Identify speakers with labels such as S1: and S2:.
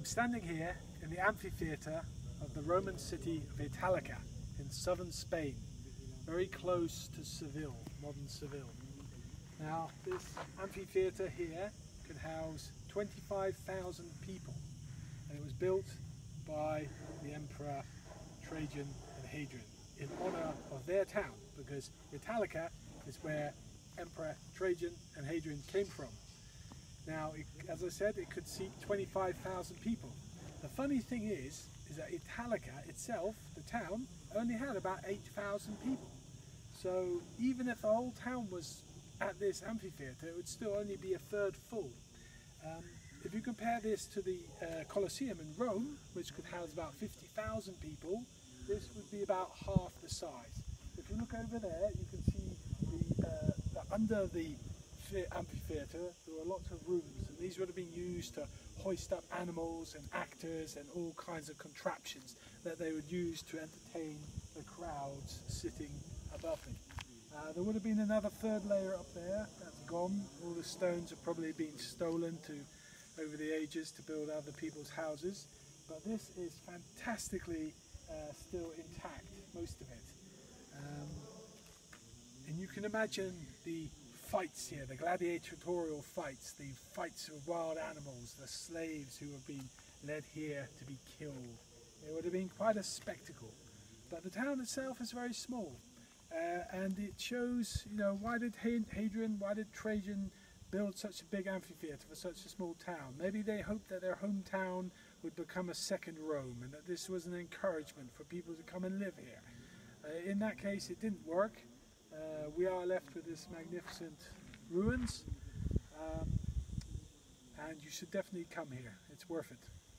S1: I'm standing here in the amphitheatre of the Roman city of Italica in southern Spain, very close to Seville, modern Seville. Now this amphitheatre here could house 25,000 people, and it was built by the Emperor Trajan and Hadrian in honour of their town, because Italica is where Emperor Trajan and Hadrian came from. Now, as I said, it could seat 25,000 people. The funny thing is that Italica itself, the town, only had about 8,000 people. So even if the whole town was at this amphitheatre, it would still only be a third full. If you compare this to the Colosseum in Rome, which could house about 50,000 people, this would be about half the size. If you look over there, you can see under the amphitheatre there were lots of rooms, and these would have been used to hoist up animals and actors and all kinds of contraptions that they would use to entertain the crowds sitting above it. There would have been another third layer up there, that's gone. All the stones have probably been stolen over the ages to build other people's houses, but this is fantastically still intact, most of it. And you can imagine the fights here, the gladiatorial fights, the fights with wild animals, the slaves who have been led here to be killed. It would have been quite a spectacle. But the town itself is very small, and it shows, you know, why did Hadrian, why did Trajan build such a big amphitheatre for such a small town? Maybe they hoped that their hometown would become a second Rome, and that this was an encouragement for people to come and live here. In that case, it didn't work. We are left with this magnificent ruins, and you should definitely come here. It's worth it.